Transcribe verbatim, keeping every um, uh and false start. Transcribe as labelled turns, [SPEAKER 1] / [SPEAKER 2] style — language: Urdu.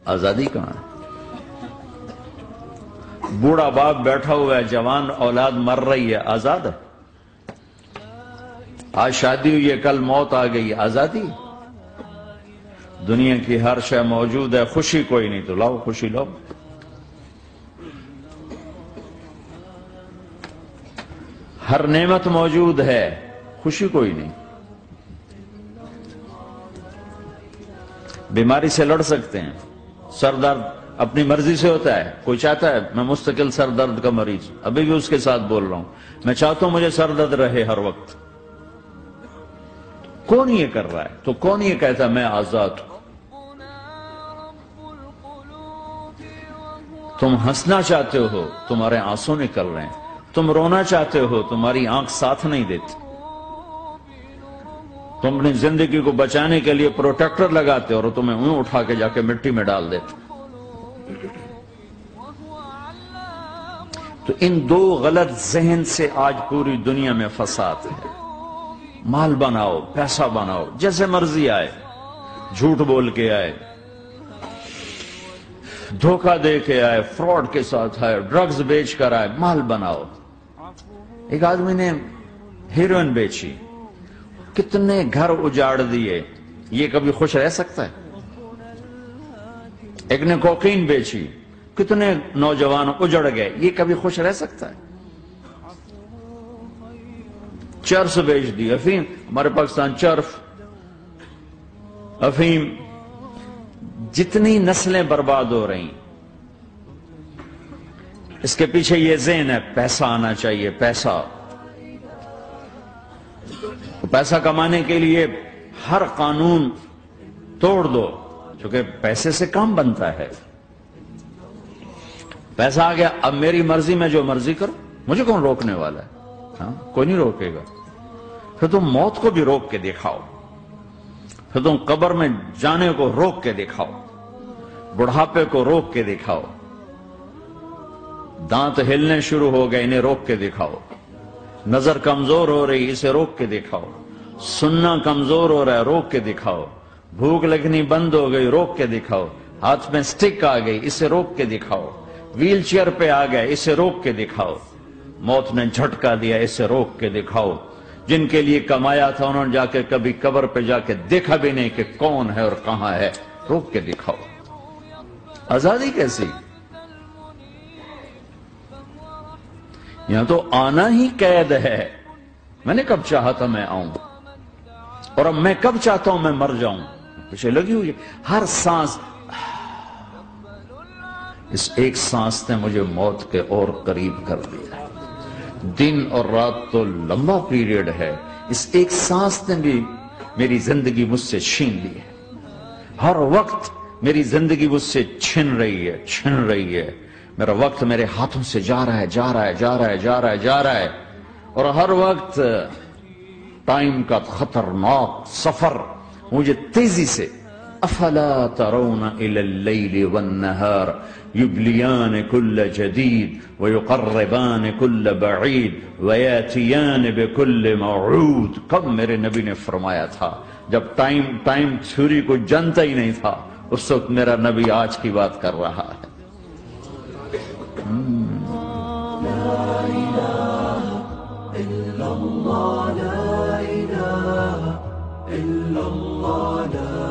[SPEAKER 1] آزادی کہاں ہے؟ بوڑھا باپ بیٹھا ہوا ہے، جوان اولاد مر رہی ہے، آزاد ہے؟ آج شادی ہوئی ہے، کل موت آ گئی، آزادی؟ دنیا کی ہر شے موجود ہے، خوشی کوئی نہیں، تو لاؤ خوشی لاؤ۔ ہر نعمت موجود ہے، خوشی کوئی نہیں۔ بیماری سے لڑ سکتے ہیں، سر درد اپنی مرضی سے ہوتا ہے، کوئی چاہتا ہے میں مستقل سر درد کا مریض ہوں، ابھی بھی اس کے ساتھ بول رہا ہوں، میں چاہتا ہوں مجھے سر درد رہے ہر وقت۔ کون یہ کر رہا ہے؟ تو کون یہ کہتا ہے میں آزاد ہوں؟ تم ہنسنا چاہتے ہو، تمہارے آنسو نکل رہے ہیں، تم رونا چاہتے ہو، تمہاری آنکھ ساتھ نہیں دیتی، تم اپنی زندگی کو بچانے کے لیے پروٹیکٹر لگاتے اور تمہیں اون اٹھا کے جا کے مٹی میں ڈال دیتے۔ تو ان دو غلط ذہن سے آج پوری دنیا میں فساد ہے۔ مال بناؤ، پیسہ بناؤ، جیسے مرضی آئے، جھوٹ بول کے آئے، دھوکہ دے کے آئے، فراڈ کے ساتھ آئے، ڈرگز بیچ کر آئے، مال بناؤ۔ ایک آدمی نے ہیروئن بیچی، کتنے گھر اجاڑ دیے، یہ کبھی خوش رہ سکتا ہے؟ ایک نے کوکین بیچی، کتنے نوجوان اجڑ گئے، یہ کبھی خوش رہ سکتا ہے؟ چرس بیچ دی، افیم، ہمارے پاکستان چرف، افیم، جتنی نسلیں برباد ہو رہی، اس کے پیچھے یہ ذہن ہے پیسہ آنا چاہیے، پیسہ پیسہ کمانے کے لیے ہر قانون توڑ دو، چونکہ پیسے سے کام بنتا ہے۔ پیسہ آ گیا، اب میری مرضی میں جو مرضی کرو، مجھے کون روکنے والا ہے؟ ہاں، کوئی نہیں روکے گا۔ پھر تم موت کو بھی روک کے دکھاؤ، پھر تم قبر میں جانے کو روک کے دکھاؤ، بڑھاپے کو روک کے دکھاؤ، دانت ہلنے شروع ہو گئے، انہیں روک کے دکھاؤ، نظر کمزور ہو رہی، اسے روک کے دکھاؤ، سننا کمزور ہو رہا ہے، روک کے دکھاؤ، بھوک لگنی بند ہو گئی، روک کے دکھاؤ، ہاتھ میں سٹک آ گئی، اسے روک کے دکھاؤ، ویل چیئر پہ آ گئے، اسے روک کے دکھاؤ، موت نے جھٹکا دیا، اسے روک کے دکھاؤ۔ جن کے لیے کمایا تھا انہوں نے جا کے کبھی قبر پہ جا کے دیکھا بھی نہیں کہ کون ہے اور کہاں ہے، روک کے دکھاؤ۔ آزادی کیسی؟ یہاں تو آنا ہی قید ہے۔ میں نے کب چاہا تھا میں آؤں، اور اب میں کب چاہتا ہوں میں مر جاؤں، پیچھے لگی ہوئی ہر سانس۔ اس ایک سانس نے مجھے موت کے اور قریب کر دیا۔ دن اور رات تو لمبا پیریڈ ہے، اس ایک سانس نے بھی میری زندگی مجھ سے چھین لی ہے۔ ہر وقت میری زندگی مجھ سے چھن رہی ہے، چھن رہی ہے۔ میرا وقت میرے ہاتھوں سے جا رہا ہے، جا رہا ہے، جا رہا ہے، جا رہا ہے، جا رہا ہے، اور ہر وقت ٹائم کا خطرناک سفر مجھے تیزی سے۔ افلا ترون الى اللیل والنہار یبلیان کل جدید ویقربان کل بعید ویاتیان بکل موعود۔ کب میرے نبی نے فرمایا تھا، جب ٹائم ٹائم تھیوری کو جانتا ہی نہیں تھا، اس وقت میرا نبی آج کی بات کر رہا ہے۔
[SPEAKER 2] إلا الله لا إله إلا الله لا